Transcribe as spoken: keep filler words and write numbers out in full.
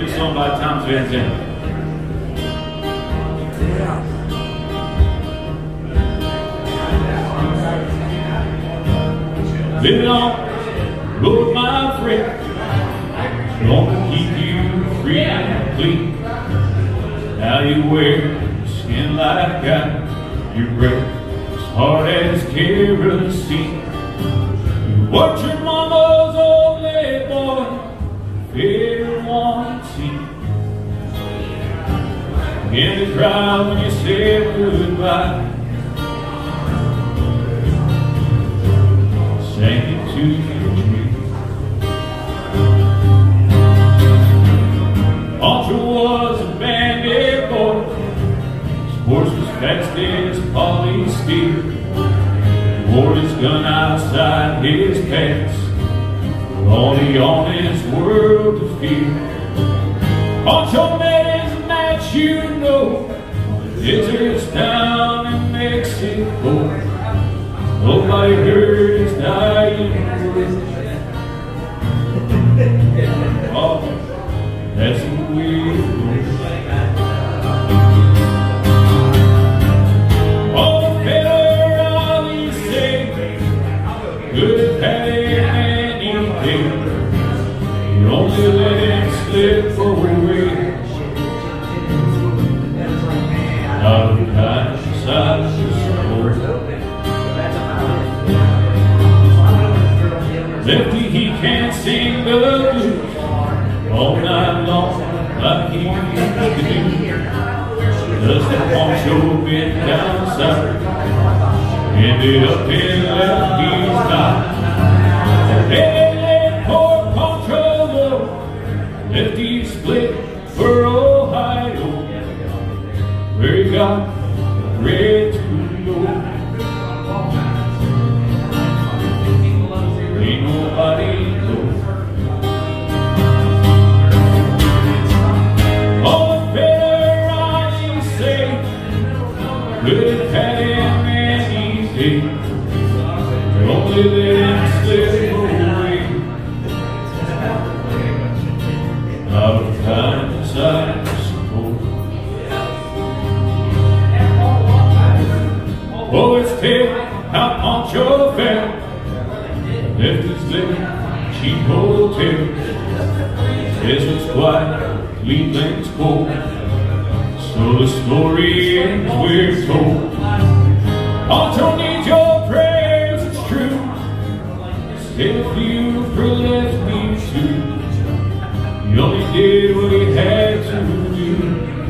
this song by Townes Van Zant. Living on the road, my friend, gonna keep you free and clean. Now you wear your skin like ice, your breath as hard as kerosene. You watch your mama's only boy, favorite one scene. Begin to cry when you say goodbye. Sang it to your tree. Poncho was a bandit boy. His horse was fast as polysteel. He wore his gun outside his pants for all the honest world to feel. Poncho met his match, you know, on the deserts down in Mexico. Nobody heard his dying words. Oh, that's the way it goes. Oh, Pedro, say, good Patty and he did. You only let him slip away. Not the kind of side of the Lefty, he can't sing the blues all night long like he used to do. Does that Poncho been down south, ended up in Lefty's mouth. Hey, let poor Poncho go. Lefty split for Ohio, where he got red to go. Nobody knows. Oh, better I say, good had him any day. Only let him slip away. Out of times I suppose. Oh, it's tell how Poncho fell. Left his living cheap hotel. Desert's quiet, Cleveland's cold. So the story ends we're told. Poncho needs your prayers, it's true. Still you for left me too. He only did what he had to do.